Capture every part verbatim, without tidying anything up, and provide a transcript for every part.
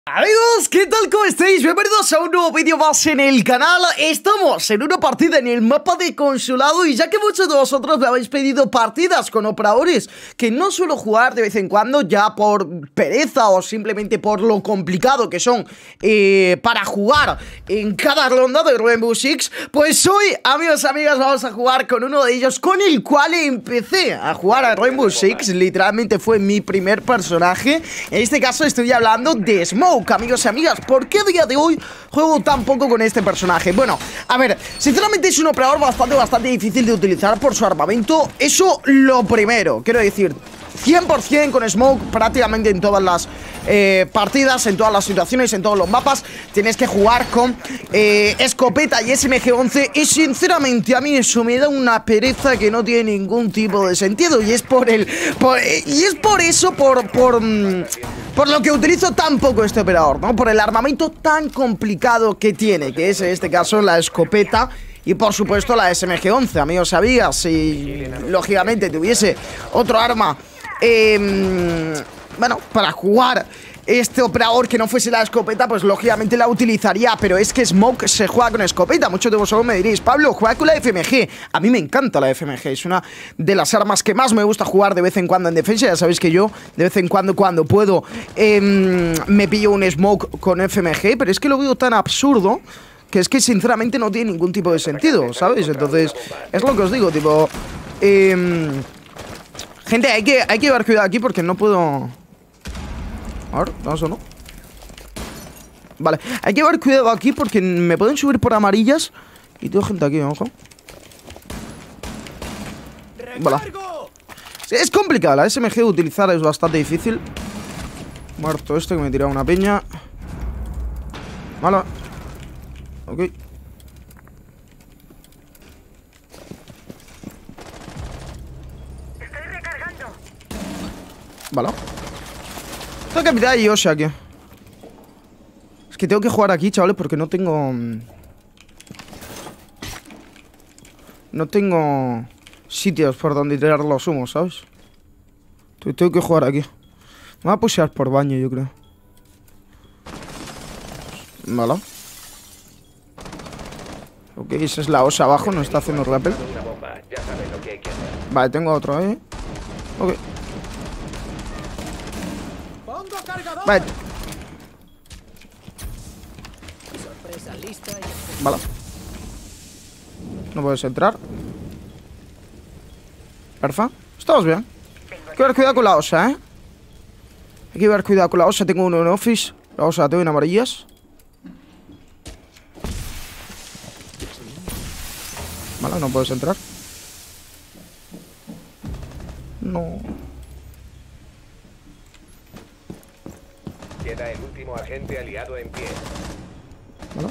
Amigos, ¿qué tal? ¿Cómo estáis? Bienvenidos a un nuevo vídeo más en el canal. Estamos en una partida en el mapa de Consulado. Y ya que muchos de vosotros me habéis pedido partidas con operadores que no suelo jugar de vez en cuando, ya por pereza o simplemente por lo complicado que son eh, para jugar en cada ronda de Rainbow Six, pues hoy, amigos, amigas, vamos a jugar con uno de ellos con el cual empecé a jugar a Rainbow Six. Literalmente fue mi primer personaje. En este caso estoy hablando de Smoke. Amigos y amigas, ¿por qué a día de hoy juego tan poco con este personaje? Bueno, a ver, sinceramente es un operador bastante, bastante difícil de utilizar por su armamento. Eso lo primero, quiero decir, cien por cien con Smoke prácticamente en todas las eh, partidas, en todas las situaciones, en todos los mapas. Tienes que jugar con eh, escopeta y S M G once. Y sinceramente a mí eso me da una pereza que no tiene ningún tipo de sentido. Y es por el... Por, eh, y es por eso, por... por mmm, Por lo que utilizo tan poco este operador, ¿no? Por el armamento tan complicado que tiene, que es en este caso la escopeta y por supuesto la S M G once, amigos y amigas. Si lógicamente tuviese otro arma, eh, bueno, para jugar este operador que no fuese la escopeta, pues lógicamente la utilizaría. Pero es que Smoke se juega con escopeta. Muchos de vosotros me diréis, Pablo, juega con la F M G. A mí me encanta la F M G, es una de las armas que más me gusta jugar de vez en cuando en defensa. Ya sabéis que yo de vez en cuando, cuando puedo, eh, me pillo un Smoke con F M G. Pero es que lo veo tan absurdo que es que sinceramente no tiene ningún tipo de sentido, ¿sabéis? Entonces, es lo que os digo, tipo... Eh, gente, hay que, hay que llevar cuidado aquí porque no puedo... A ver, ¿vamos o no? Vale, hay que llevar cuidado aquí porque me pueden subir por amarillas. Y tengo gente aquí, ojo. Vale. Sí, es complicado, la S M G utilizar es bastante difícil. Muerto este que me tiraba una piña. Vale. Ok. Estoy recargando. Vale. Tengo que mirar a Yoshi aquí. Es que tengo que jugar aquí, chavales, porque no tengo... No tengo sitios por donde tirar los humos, ¿sabes? Tengo que jugar aquí. Me voy a pushear por baño, yo creo. Vale. Ok, esa es la osa abajo, nos está haciendo rappel. Vale, tengo otro ahí. Ok. Vale. Vale. No puedes entrar. Perfa. Estamos bien. Hay que ver cuidado con la osa, ¿eh? Hay que ver cuidado con la osa. Tengo uno en office. La osa la tengo en amarillas. Vale, no puedes entrar. No. Queda el último agente aliado en pie. ¿Vale?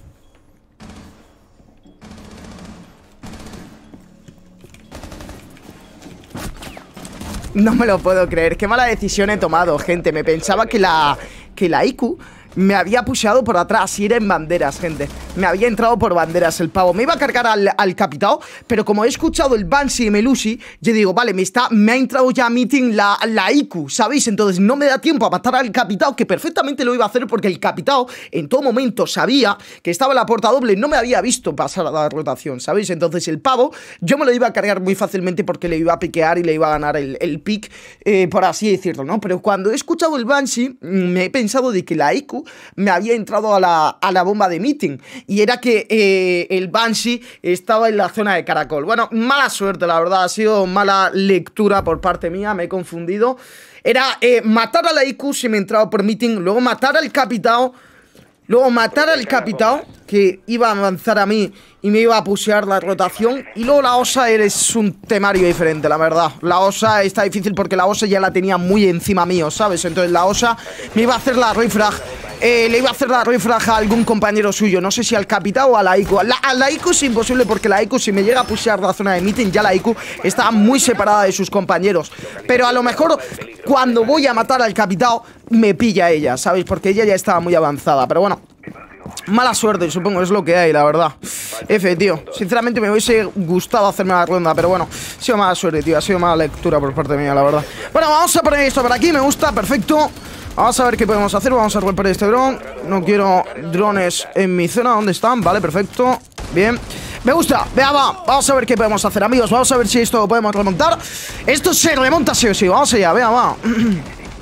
No me lo puedo creer. Qué mala decisión he tomado, gente. Me pensaba que la, que la I Q me había pusheado por atrás y era en banderas, gente. Me había entrado por banderas el pavo. Me iba a cargar al, al capitao, pero como he escuchado el Banshee y Melusi, yo digo, vale, me, está, me ha entrado ya a meeting la, la I Q, ¿sabéis? Entonces no me da tiempo a matar al capitao, que perfectamente lo iba a hacer porque el capitao en todo momento sabía que estaba en la puerta doble. No me había visto pasar a la rotación, ¿sabéis? Entonces el pavo, yo me lo iba a cargar muy fácilmente porque le iba a piquear y le iba a ganar el, el pick, eh, por así decirlo, ¿no? Pero cuando he escuchado el Banshee, me he pensado de que la I Q me había entrado a la, a la bomba de meeting. Y era que eh, el Banshee estaba en la zona de caracol. Bueno, mala suerte, la verdad. Ha sido mala lectura por parte mía. Me he confundido. Era eh, matar a la I Q si me entraba por meeting. Luego matar al capitao. Luego matar al capitao, que iba a avanzar a mí y me iba a pushear la rotación. Y luego la osa es un temario diferente, la verdad. La osa está difícil porque la osa ya la tenía muy encima mío, ¿sabes? Entonces la osa me iba a hacer la refrag. Eh, le iba a hacer la refrag a algún compañero suyo. No sé si al capitao o a la I Q. A la, a la I Q es imposible porque la I Q, si me llega a pushear la zona de meeting, ya la I Q está muy separada de sus compañeros. Pero a lo mejor cuando voy a matar al capitao me pilla ella, ¿sabéis? Porque ella ya estaba muy avanzada. Pero bueno, mala suerte, supongo, es lo que hay, la verdad. F, tío, sinceramente me hubiese gustado hacerme la ronda, pero bueno, ha sido mala suerte, tío, ha sido mala lectura por parte mía, la verdad. Bueno, vamos a poner esto por aquí, me gusta, perfecto. Vamos a ver qué podemos hacer. Vamos a romper este dron. No quiero drones en mi zona. ¿Dónde están? Vale, perfecto. Bien. Me gusta. Vea, va. Vamos a ver qué podemos hacer, amigos. Vamos a ver si esto lo podemos remontar. Esto se remonta sí o sí. Vamos allá. Vea, va. Vamos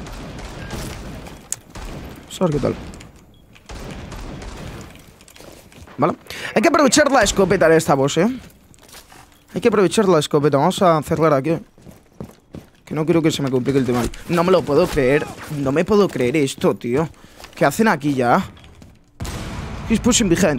a ver qué tal. Vale. Hay que aprovechar la escopeta de esta boss, ¿eh? Hay que aprovechar la escopeta. Vamos a cerrar aquí. Que no quiero que se me complique el tema. No me lo puedo creer. No me puedo creer esto, tío. ¿Qué hacen aquí ya? He's pushing behind.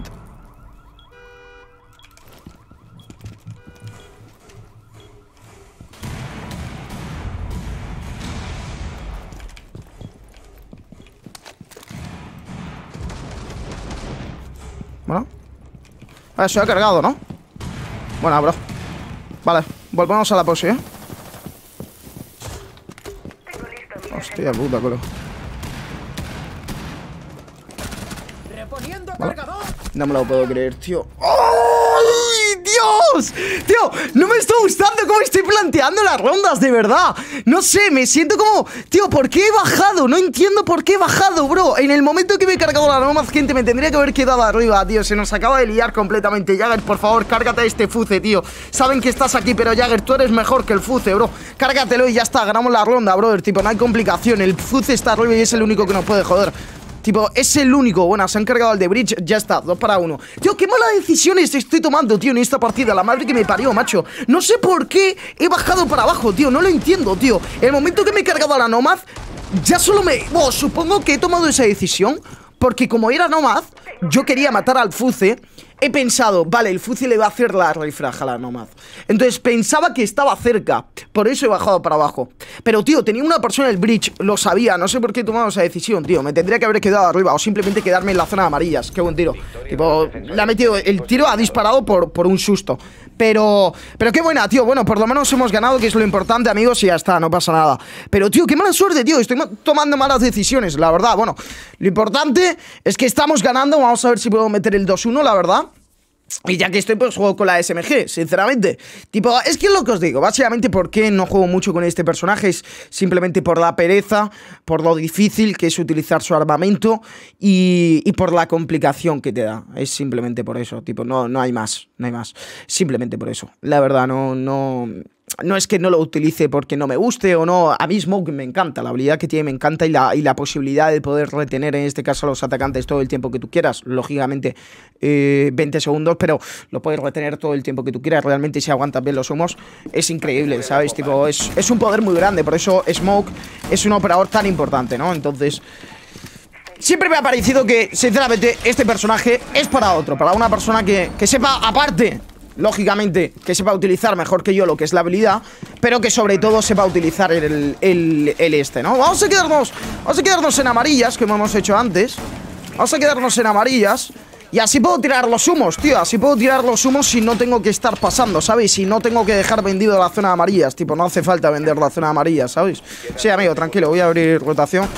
Bueno. Vale, se ha cargado, ¿no? Bueno, bro. Vale, volvemos a la pose, ¿eh? Hostia puta, colo. ¿Vale? No me lo puedo creer, tío. ¡Ay, Dios! Tío, no me está gustando cómo estoy planteando las rondas, de verdad. No sé, me siento como... Tío, ¿por qué he bajado? No entiendo por qué he bajado, bro. En el momento que me he cargado la Nomad, gente, me tendría que haber quedado arriba, tío. Se nos acaba de liar completamente. Jagger, por favor, cárgate a este Fuce, tío. Saben que estás aquí, pero Jagger, tú eres mejor que el Fuce, bro. Cárgatelo y ya está, ganamos la ronda, brother. Tipo, no hay complicación. El Fuce está arriba y es el único que nos puede joder. Tipo, es el único. Bueno, se han cargado al de Bridge. Ya está, dos para uno. Tío, qué malas decisiones estoy tomando, tío, en esta partida. La madre que me parió, macho. No sé por qué he bajado para abajo, tío. No lo entiendo, tío. El momento que me he cargado a la Nomad, ya solo me... Bueno, supongo que he tomado esa decisión porque como era Nomad, yo quería matar al Fuce. He pensado, vale, el Fuce le va a hacer la refraja a la Nomad. Entonces pensaba que estaba cerca. Por eso he bajado para abajo. Pero, tío, tenía una persona en el bridge. Lo sabía, no sé por qué he tomado esa decisión, tío. Me tendría que haber quedado arriba o simplemente quedarme en la zona de amarillas. Qué buen tiro. Tipo, le ha metido... El tiro ha disparado por, por un susto. Pero... Pero qué buena, tío. Bueno, por lo menos hemos ganado, que es lo importante, amigos. Y ya está, no pasa nada. Pero, tío, qué mala suerte, tío. Estoy tomando malas decisiones, la verdad. Bueno, lo importante es que estamos ganando. Vamos a ver si puedo meter el dos uno, la verdad. Y ya que estoy, pues juego con la S M G, sinceramente. Tipo, es que es lo que os digo. Básicamente, ¿por qué no juego mucho con este personaje? Es simplemente por la pereza, por lo difícil que es utilizar su armamento y, y por la complicación que te da. Es simplemente por eso. Tipo, no, no hay más, no hay más. Simplemente por eso. La verdad, no... no... No es que no lo utilice porque no me guste o no. A mí Smoke me encanta, la habilidad que tiene me encanta y la, y la posibilidad de poder retener en este caso a los atacantes todo el tiempo que tú quieras. Lógicamente eh, veinte segundos, pero lo puedes retener todo el tiempo que tú quieras. Realmente si aguantas bien los humos es increíble, ¿sabes? Tipo, es, es un poder muy grande, por eso Smoke es un operador tan importante, ¿no? Entonces... Siempre me ha parecido que, sinceramente, este personaje es para otro, para una persona que, que sepa, aparte... Lógicamente, que sepa utilizar mejor que yo lo que es la habilidad, pero que sobre todo sepa utilizar el, el, el este, ¿no? Vamos a quedarnos Vamos a quedarnos en amarillas, como hemos hecho antes. Vamos a quedarnos en amarillas. Y así puedo tirar los humos, tío. Así puedo tirar los humos si no tengo que estar pasando, ¿sabéis? Si no tengo que dejar vendido la zona de amarillas. Tipo, no hace falta vender la zona de amarillas, ¿sabéis? Sí, amigo, tranquilo, voy a abrir rotación.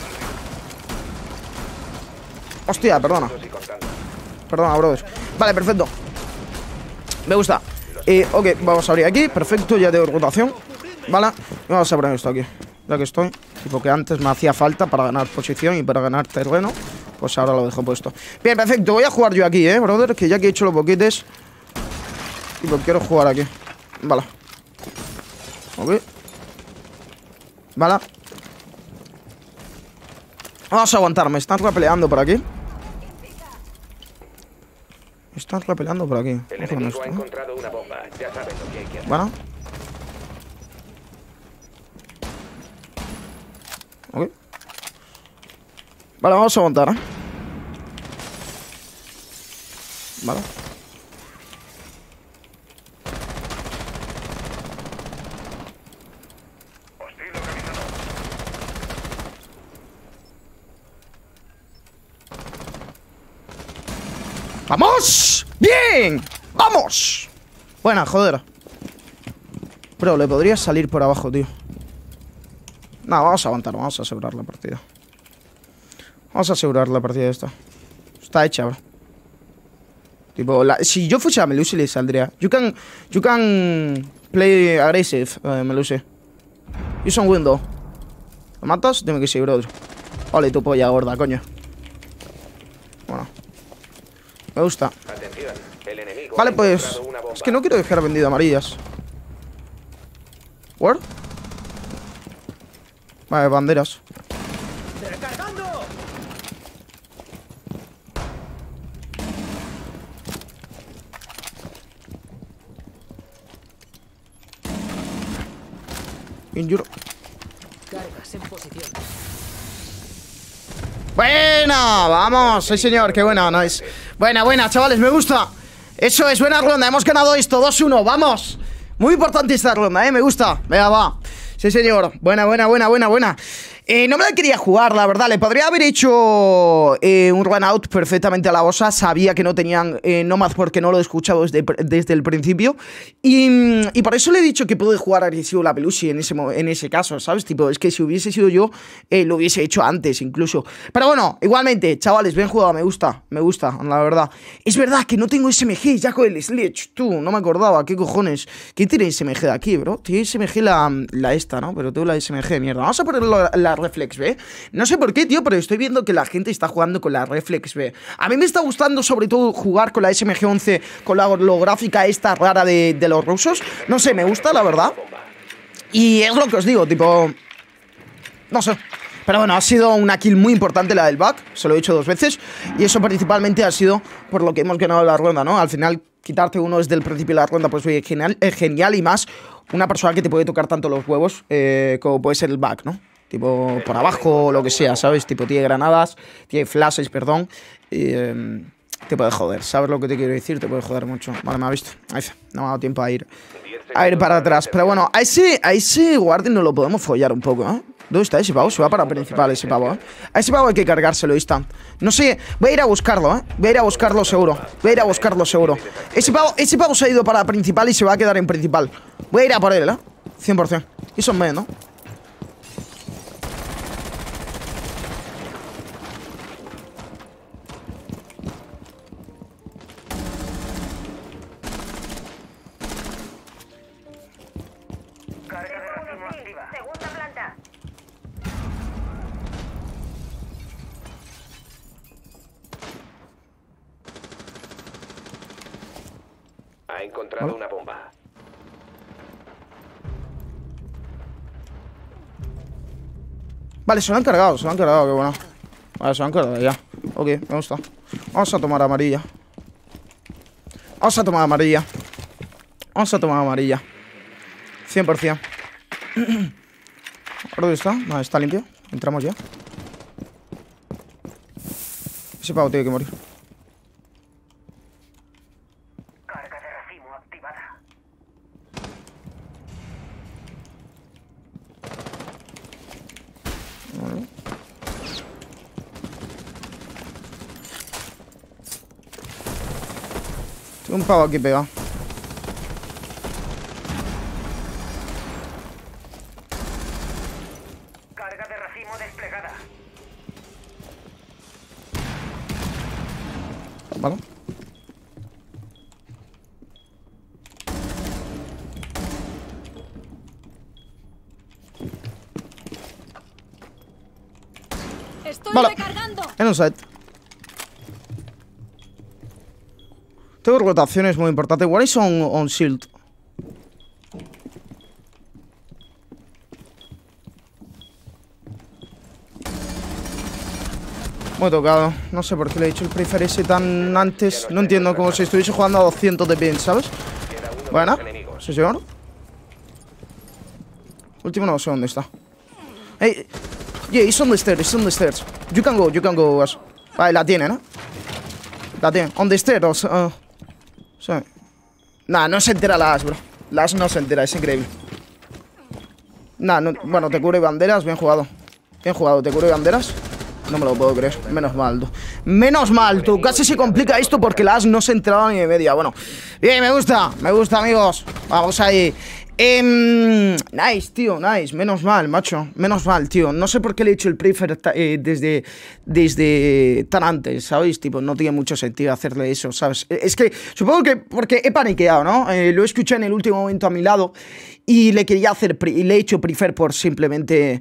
Hostia, perdona Perdona, brother. Vale, perfecto. Me gusta. Eh, ok, vamos a abrir aquí. Perfecto, ya tengo rotación. Vale, vamos a poner esto aquí. Ya que estoy. Tipo que antes me hacía falta para ganar posición y para ganar terreno. Pues ahora lo dejo puesto. Bien, perfecto. Voy a jugar yo aquí, eh, brother. Que ya que he hecho los boquetes. Tipo, quiero jugar aquí. Vale. Ok. Vale. Vamos a aguantar. Me están repeleando por aquí. Están repelando por aquí. El enemigo ha encontrado una bomba. Ya saben lo que hay que hacer. Bueno. Ok. Vale, vamos a aguantar, ¿eh? Vale. ¡Vamos! ¡Bien! ¡Vamos! Buena, joder. Pero le podría salir por abajo, tío. No, vamos a aguantar, vamos a asegurar la partida. Vamos a asegurar la partida esta. Está hecha, bro. Tipo, la, si yo fuese a Melusi le saldría. You can, you can play aggressive, uh, Melusi. Use on window. ¿Lo matas? Dime que sí, brother. Ole, tu polla gorda, coño. Bueno. Me gusta. Atención, el enemigo Vale, ha pues... encontrado una bomba. Es que no quiero dejar vendido amarillas. ¿What? Vale, banderas. ¡Recargando! Injure. Cargas en posición. Buena, vamos, sí señor, qué buena, nice. Buena, buena, chavales, me gusta. Eso es, buena ronda, hemos ganado esto, dos uno, vamos. Muy importante esta ronda, eh, me gusta. Venga, va. Sí señor, buena, buena, buena, buena, buena. Eh, no me la quería jugar, la verdad. Le podría haber hecho eh, un run out perfectamente a la bossa. Sabía que no tenían eh, Nomad porque no lo he escuchado desde, desde el principio. Y, y por eso le he dicho que pude jugar agresivo la Pelusi en ese, en ese caso, ¿sabes? Tipo, es que si hubiese sido yo, eh, lo hubiese hecho antes incluso. Pero bueno, igualmente, chavales, bien jugado, me gusta, me gusta, la verdad. Es verdad que no tengo S M G ya con el Sledge, tú, no me acordaba, qué cojones. ¿Quién tiene S M G de aquí, bro? Tiene S M G la, la esta, ¿no? Pero tengo la S M G de mierda. Vamos a ponerlo la, la Reflex B. No sé por qué, tío, pero estoy viendo que la gente está jugando con la Reflex B. A mí me está gustando sobre todo jugar con la S M G once, con la holográfica esta rara de, de los rusos. No sé, me gusta, la verdad. Y es lo que os digo, tipo... No sé. Pero bueno, ha sido una kill muy importante la del back. Se lo he dicho dos veces. Y eso principalmente ha sido por lo que hemos ganado la ronda, ¿no? Al final, quitarte uno desde el principio de la ronda, pues oye, genial, es genial. Y más, una persona que te puede tocar tanto los huevos eh, como puede ser el back, ¿no? Tipo, por abajo o lo que sea, ¿sabes? Tipo, tiene granadas, tiene flashes, perdón. Y eh, te puede joder. ¿Sabes lo que te quiero decir? Te puede joder mucho. Vale, me ha visto. Ahí, no me ha dado tiempo a ir, a ir para atrás. Pero bueno, a ese, a ese guardian nos lo podemos follar un poco, ¿eh? ¿Dónde está ese pavo? Se va para principal ese pavo, ¿eh? A ese pavo hay que cargárselo, instant. No sé, voy a ir a buscarlo, ¿eh? Voy a ir a buscarlo seguro. Voy a ir a buscarlo seguro. Ese pavo, ese pavo se ha ido para principal y se va a quedar en principal. Voy a ir a por él, ¿eh? cien por cien. Y son menos, ¿no? Segunda planta. Ha encontrado ¿Hola? una bomba. Vale, se lo han cargado, se lo han cargado, qué bueno. Vale, se lo han cargado ya. Ok, me gusta. Vamos a tomar amarilla. Vamos a tomar amarilla. Vamos a tomar amarilla. cien por cien. ¿Dónde está? No, está limpio. Entramos ya. Ese pavo tiene que morir. Carga de racimo activada. Vale. Tengo un pavo aquí pegado. Carga de racimo desplegada. Vale. Estoy Vale. recargando. En un set. Tengo rotaciones muy importantes. What is on, on shield? Muy tocado. No sé por qué le he dicho el prefer ese tan antes. No entiendo, como si estuviese jugando a doscientos de pin, ¿sabes? Queda uno de Bueno, los enemigos. sí señor. Último no sé dónde está. Hey, yeah, it's on the stairs, it's on the stairs. You can go, you can go, Ash. Vale, la tiene, ¿no? La tiene. On the stairs, uh, sí. Nah, no se entera la Ash, bro. La Ash no se entera, es increíble. Nah, no, bueno, te cubre banderas, bien jugado. Bien jugado, te cubre banderas. No me lo puedo creer, menos mal, tú. Menos mal, tú. Casi se complica esto porque la Ash no se enteraba ni de media. Bueno, bien, me gusta, me gusta, amigos. Vamos ahí. Eh, nice, tío, nice. Menos mal, macho. Menos mal, tío. No sé por qué le he hecho el prefer eh, desde, desde tan antes, ¿sabéis? Tipo, no tiene mucho sentido hacerle eso, ¿sabes? Es que supongo que porque he paniqueado, ¿no? Eh, lo escuché en el último momento a mi lado y le quería hacer, y le he hecho prefer por simplemente...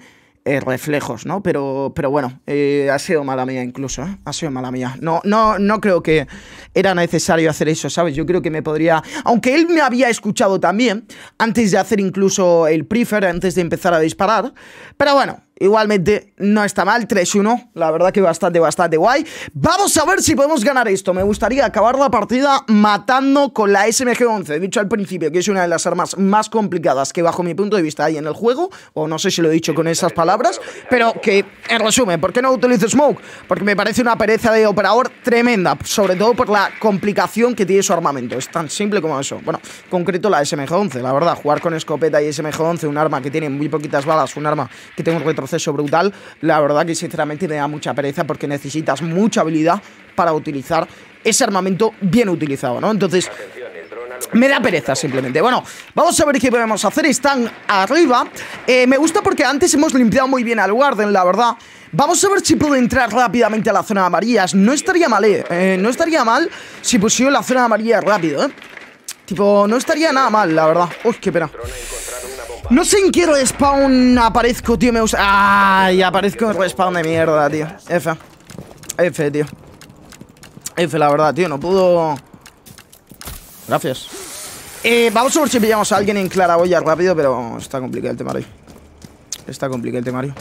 eh, reflejos, ¿no? Pero, pero bueno, eh, ha sido mala mía incluso, ¿eh? Ha sido mala mía. No, no, no creo que era necesario hacer eso, ¿sabes? Yo creo que me podría... Aunque él me había escuchado también, antes de hacer incluso el prefer, antes de empezar a disparar. Pero bueno, igualmente no está mal, tres uno, la verdad que bastante, bastante guay. Vamos a ver si podemos ganar esto. Me gustaría acabar la partida matando con la S M G once. He dicho al principio que es una de las armas más complicadas que bajo mi punto de vista hay en el juego, o no sé si lo he dicho con esas palabras, pero que, en resumen, ¿por qué no utilizo Smoke? Porque me parece una pereza de operador tremenda, sobre todo por la complicación que tiene su armamento. Es tan simple como eso. Bueno, concreto la S M G once, la verdad, jugar con escopeta y S M G once, un arma que tiene muy poquitas balas, un arma que tiene un retroceso brutal, la verdad que sinceramente me da mucha pereza porque necesitas mucha habilidad para utilizar ese armamento bien utilizado, ¿no? Entonces, me da pereza simplemente. Bueno, vamos a ver qué podemos hacer. Están arriba. eh, Me gusta porque antes hemos limpiado muy bien al Warden, la verdad. Vamos a ver si puedo entrar rápidamente a la zona de amarillas. No estaría mal, eh, eh No estaría mal si pusieron la zona de amarillas rápido, eh Tipo, no estaría nada mal, la verdad. Uy, qué pena. No sé en qué respawn aparezco, tío. Me gusta. Ay, aparezco en respawn de mierda, tío. F. F, tío. F, la verdad, tío. No puedo. Gracias. Eh, vamos a ver si pillamos a alguien en claraboya rápido, pero está complicado el temario. Está complicado el temario.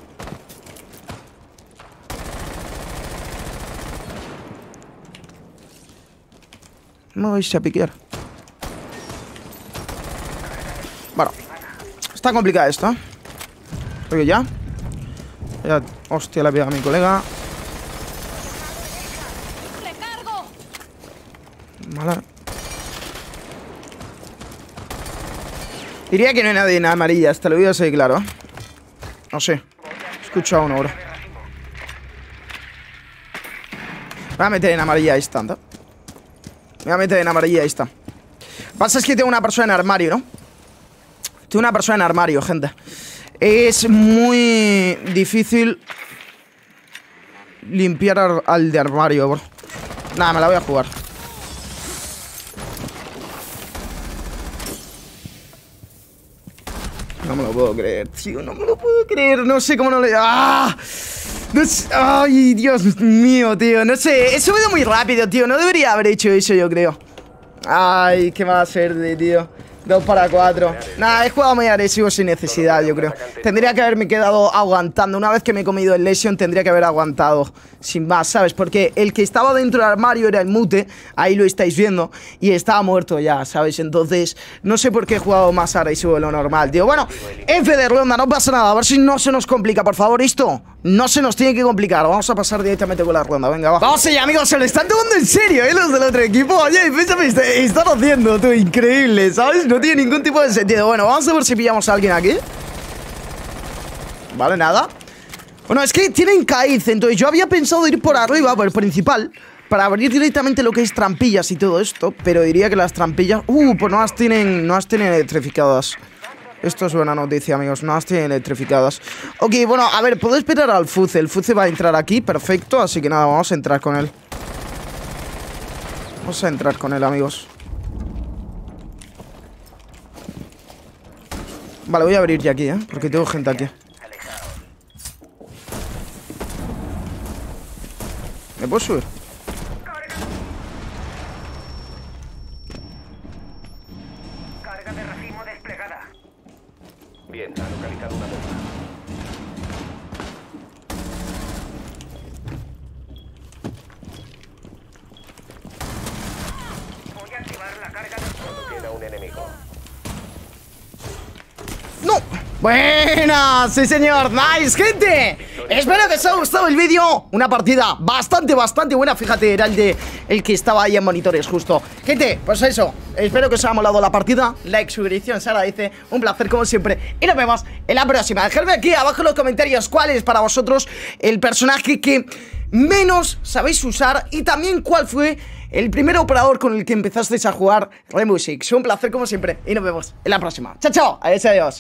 No vais a piquear. Bueno, está complicado esto, ¿eh? Oye, ya. Ya, hostia, la pega a mi colega. Mala. Diría que no hay nadie en amarillas, te lo voy a decir claro. No sé. He escuchado a uno ahora. Me voy a meter en amarilla instant, ¿eh? Me voy a meter en amarilla instant. Lo que pasa es que tengo una persona en armario, ¿no? Tengo una persona en armario, gente. Es muy difícil limpiar al, al de armario, bro. Nada, me la voy a jugar. No me lo puedo creer, tío. No me lo puedo creer. No sé cómo no le... ¡Ah! No sé... Ay, Dios mío, tío. No sé. He subido muy rápido, tío. No debería haber hecho eso, yo creo. Ay, qué mala suerte, tío. Dos para cuatro. Nada, he jugado muy agresivo sin necesidad, yo creo. Tendría que haberme quedado aguantando. Una vez que me he comido el Lesion, tendría que haber aguantado sin más, ¿sabes? Porque el que estaba dentro del armario era el mute. Ahí lo estáis viendo. Y estaba muerto ya, ¿sabes? Entonces, no sé por qué he jugado más agresivo de lo normal, tío. Bueno, F de ronda, no pasa nada. A ver si no se nos complica, por favor, esto. No se nos tiene que complicar. Vamos a pasar directamente con la ronda. Venga, va. Vamos allá, amigos. Se lo están tomando en serio, ¿eh? Los del otro equipo. Oye, me están haciendo, tú. Increíble, ¿sabes? No tiene ningún tipo de sentido. Bueno, vamos a ver si pillamos a alguien aquí. Vale, nada. Bueno, es que tienen caíz. Entonces yo había pensado ir por arriba, por el principal, para abrir directamente lo que es trampillas y todo esto. Pero diría que las trampillas... Uh, pues no las tienen, no las tienen electrificadas. Esto es buena noticia, amigos. No las tienen electrificadas. Ok, bueno, a ver, puedo esperar al Fuze. El Fuze va a entrar aquí, perfecto. Así que nada, vamos a entrar con él. Vamos a entrar con él, amigos. Vale, voy a abrir ya aquí, ¿eh? Porque tengo gente aquí. ¿Me puedo subir? Carga de racimo desplegada. Bien, ha localizado una bomba. Voy a activar la carga de... Solo queda un enemigo. ¡No! ¡Buenas! ¡Sí, señor! ¡Nice, gente! Espero que os haya gustado el vídeo. Una partida bastante, bastante buena. Fíjate, era el de el que estaba ahí en monitores, justo. Gente, pues eso. Espero que os haya molado la partida. Like, suscripción, Sara dice. Un placer, como siempre. Y nos vemos en la próxima. Dejadme aquí abajo en los comentarios cuál es para vosotros el personaje que menos sabéis usar. Y también cuál fue el primer operador con el que empezasteis a jugar Rainbow Six. Un placer, como siempre. Y nos vemos en la próxima. ¡Chao, chao! Adiós, adiós.